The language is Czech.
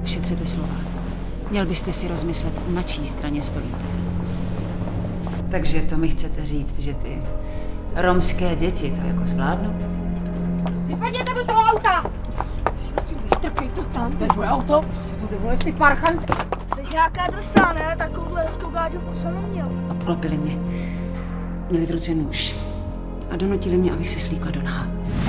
Šetřete slova. Měl byste si rozmyslet, na čí straně stojíte. Takže to mi chcete říct, že ty romské děti to jako zvládnou? Vypadněte do toho auta! Prosím, vystrkej to tam, to je tvoje auto. Si to dovolil, jsi parchant. Jsi nějaká drsná, ne? Takovouhle hezkou gáďovku jsem neměl. Obklopili mě. Měli v ruce nůž. A donutili mě, abych se slíkla do naha.